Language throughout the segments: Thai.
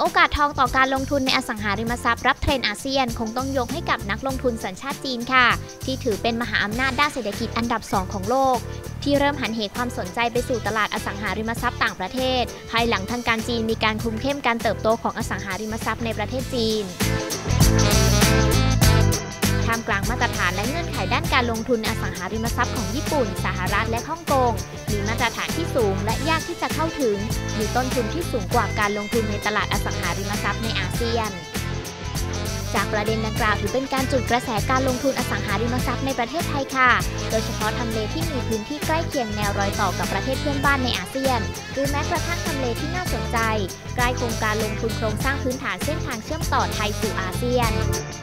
อกาสทองต่อการลงทุนในอสังหาริมทรัพย์รับเทรนด์อาเซียนคงต้องยกให้กับนักลงทุนสัญชาติจีนค่ะที่ถือเป็นมหาอำนาจด้านเศรษฐกิจอันดับ 2 ของโลกที่เริ่มหันเหความสนใจไปสู่ตลาดอสังหาริมทรัพย์ต่างประเทศภายหลังทางการจีนมีการคุมเข้มการเติบโตของอสังหาริมทรัพย์ในประเทศจีนท่ามกลางมาตรฐานและเงื่อนไขด้านการลงทุนอสังหาริมทรัพย์ของญี่ปุ่นสหรัฐและฮ่องกงมีมาตรฐานที่สูงและยากที่จะเข้าถึงมีต้นทุนที่สูงกว่าการลงทุนในตลาดอสังหาริมทรัพย์ในอาเซียนจากประเด็นดังกล่าวถือเป็นการจุดกระแสการลงทุนอสังหาริมทรัพย์ในประเทศไทยค่ะโดยเฉพาะทำเลที่มีพื้นที่ใกล้เคียงแนวรอยต่อกับประเทศเพื่อนบ้านในอาเซียนหรือแม้กระทั่งทำเลที่น่าสนใจใกล้โครงการลงทุนโครงสร้างพื้นฐานเส้นทางเชื่อมต่อไทยสู่อาเซียน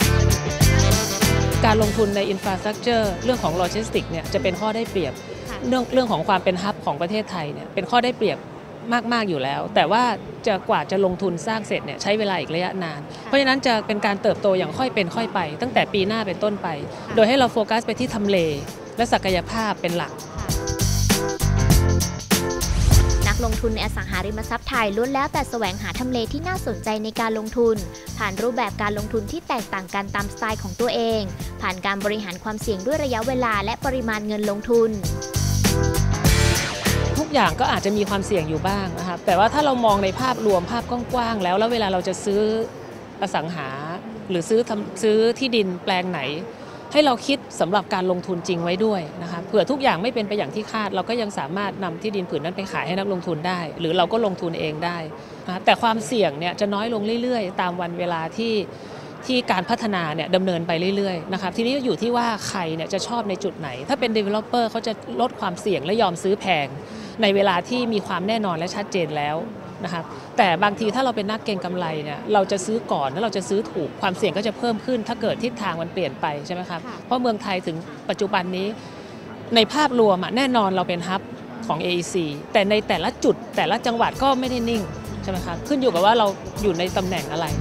การลงทุนในอินฟราสตรัคเจอร์เรื่องของโลจิสติกเนี่ยจะเป็นข้อได้เปรียบเรื่องของความเป็นฮับของประเทศไทยเนี่ยเป็นข้อได้เปรียบมากๆอยู่แล้วแต่ว่ากว่าจะลงทุนสร้างเสร็จเนี่ยใช้เวลาอีกระยะนานเพราะฉะนั้นจะเป็นการเติบโตอย่างค่อยเป็นค่อยไปตั้งแต่ปีหน้าเป็นต้นไปโดยให้เราโฟกัสไปที่ทำเลและศักยภาพเป็นหลักนักลงทุนในอสังหาริมทรัพย์ไทยล้วนแล้วแต่แสวงหาทำเลที่น่าสนใจในการลงทุนผ่านรูปแบบการลงทุนที่แตกต่างกันตามสไตล์ของตัวเองผ่านการบริหารความเสี่ยงด้วยระยะเวลาและปริมาณเงินลงทุนทุกอย่างก็อาจจะมีความเสี่ยงอยู่บ้างนะครับแต่ว่าถ้าเรามองในภาพรวมภาพกว้างๆแล้วเวลาเราจะซื้ออสังหาหรือซื้อที่ดินแปลงไหนให้เราคิดสำหรับการลงทุนจริงไว้ด้วยนะคะเผื่อทุกอย่างไม่เป็นไปอย่างที่คาดเราก็ยังสามารถนำที่ดินผืนนั้นไปขายให้นักลงทุนได้หรือเราก็ลงทุนเองได้นะแต่ความเสี่ยงเนี่ยจะน้อยลงเรื่อยๆตามวันเวลาที่การพัฒนาเนี่ยดำเนินไปเรื่อยๆนะครับทีนี้อยู่ที่ว่าใครเนี่ยจะชอบในจุดไหนถ้าเป็น developer เขาจะลดความเสี่ยงและยอมซื้อแพงในเวลาที่มีความแน่นอนและชัดเจนแล้วนะครับแต่บางทีถ้าเราเป็นนักเก็งกำไรเนี่ยเราจะซื้อก่อนแล้วเราจะซื้อถูกความเสี่ยงก็จะเพิ่มขึ้นถ้าเกิดทิศทางมันเปลี่ยนไปใช่ไหมครับเพราะเมืองไทยถึงปัจจุบันนี้ในภาพรวมแน่นอนเราเป็นฮับของ AEC แต่ในแต่ละจุดแต่ละจังหวัดก็ไม่ได้นิ่งใช่ไหมครับขึ้นอยู่กับว่าเราอยู่ในตำแหน่งอะไร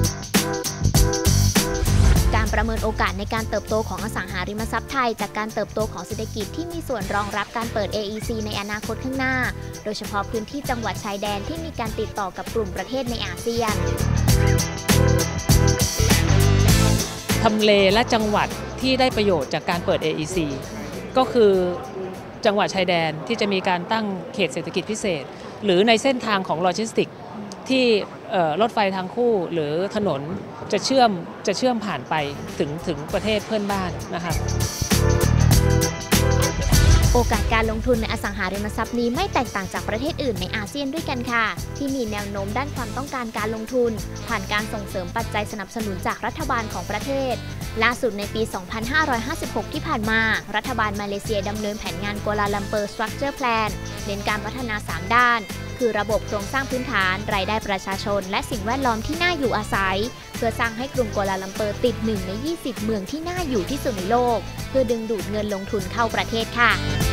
การประเมินโอกาสในการเติบโตของอสังหาริมทรัพย์ไทยจากการเติบโตของเศรษฐกิจที่มีส่วนรองรับการเปิด AEC ในอนาคตข้างหน้าโดยเฉพาะพื้นที่จังหวัดชายแดนที่มีการติดต่อกับกลุ่มประเทศในอาเซียนทำเลและจังหวัดที่ได้ประโยชน์จากการเปิด AEC ก็คือจังหวัดชายแดนที่จะมีการตั้งเขตเศรษฐกิจพิเศษหรือในเส้นทางของโลจิสติกที่รถไฟทางคู่หรือถนนจะเชื่อมผ่านไปถึงประเทศเพื่อนบ้านนะคะโอกาสการลงทุนในอสังหาริมทรัพย์นี้ไม่แตกต่างจากประเทศอื่นในอาเซียนด้วยกันค่ะที่มีแนวโน้มด้านความต้องการการลงทุนผ่านการส่งเสริมปัจจัยสนับสนุนจากรัฐบาลของประเทศล่าสุดในปี 2556 ที่ผ่านมารัฐบาลมาเลเซียดำเนินแผนงานกัวลาลัมเปอร์ Structure Plan เน้นการพัฒนา 3 ด้านคือระบบโครงสร้างพื้นฐานรายได้ประชาชนและสิ่งแวดล้อมที่น่าอยู่อาศัยเพื่อสร้างให้กรุงกัวลาลัมเปอร์ติด1 ใน 20 เมืองที่น่าอยู่ที่สุดในโลกเพื่อดึงดูดเงินลงทุนเข้าประเทศค่ะ